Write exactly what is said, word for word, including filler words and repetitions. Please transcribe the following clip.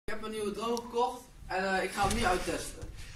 Ik heb een nieuwe drone gekocht en uh, ik ga hem nu uittesten.